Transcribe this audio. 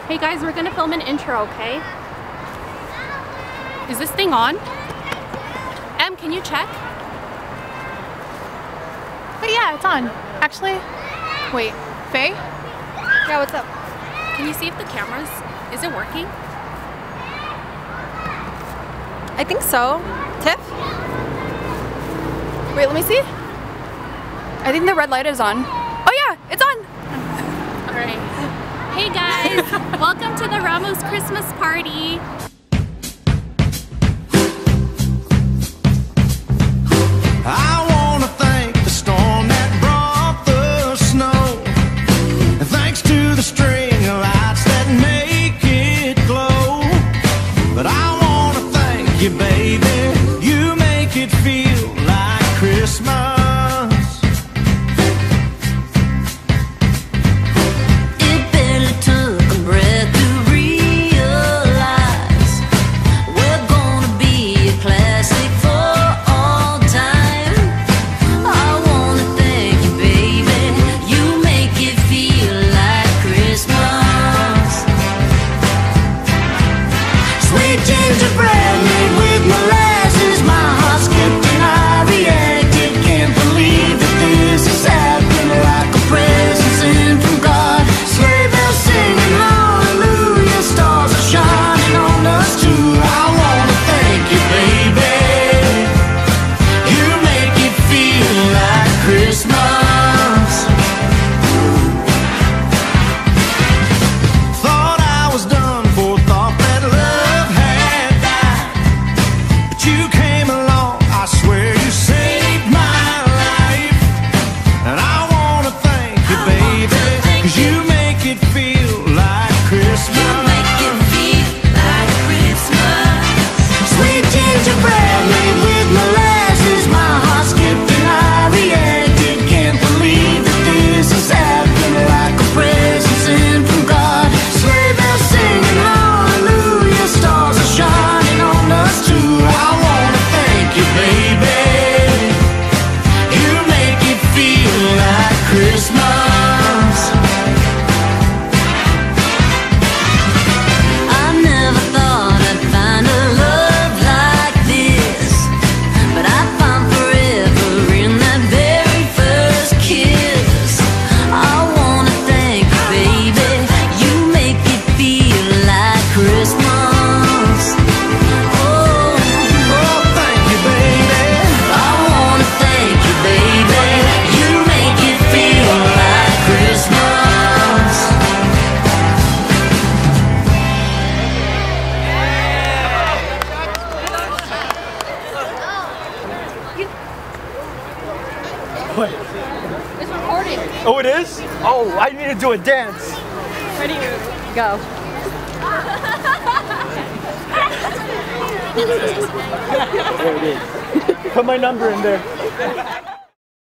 Hey guys, we're gonna film an intro, okay? Is this thing on? Em, can you check? But yeah, it's on. Actually, wait, Faye? Yeah, what's up? Can you see if the camera's, is it working? I think so. Tiff? Wait, let me see. I think the red light is on. Oh yeah, it's on! Alright. Hey guys, welcome to the Ramos Christmas party. I wanna thank the storm that brought the snow, and thanks to the string of lights that make it glow. But I wanna thank you, baby, you make it feel like Christmas. What? It's recording. Oh, it is? Oh, I need to do a dance. Ready? Go. There it is. Put my number in there.